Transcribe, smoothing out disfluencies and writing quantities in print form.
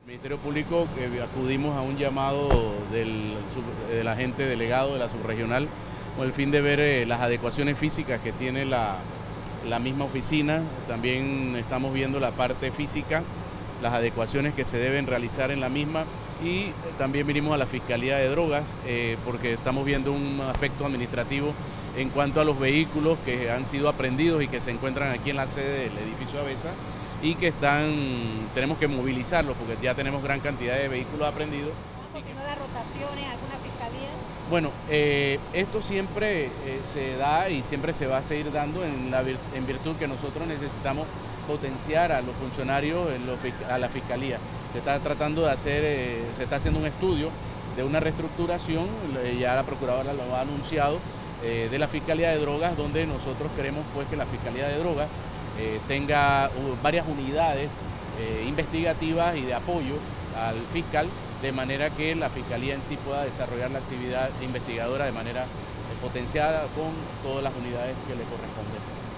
Ministerio Público acudimos a un llamado del agente delegado de la subregional con el fin de ver las adecuaciones físicas que tiene la misma oficina. También estamos viendo la parte física, las adecuaciones que se deben realizar en la misma, y también vinimos a la Fiscalía de Drogas porque estamos viendo un aspecto administrativo en cuanto a los vehículos que han sido aprehendidos y que se encuentran aquí en la sede del edificio Avesa, y que tenemos que movilizarlos porque ya tenemos gran cantidad de vehículos aprehendidos. ¿No da rotaciones a alguna fiscalía? Bueno, esto siempre se da y siempre se va a seguir dando en virtud que nosotros necesitamos potenciar a los funcionarios a la fiscalía. Se está tratando de hacer, se está haciendo un estudio de una reestructuración, ya la procuradora lo ha anunciado, de la Fiscalía de Drogas, donde nosotros queremos pues que la Fiscalía de Drogas tenga varias unidades investigativas y de apoyo al fiscal, de manera que la Fiscalía en sí pueda desarrollar la actividad investigadora de manera potenciada con todas las unidades que le corresponden.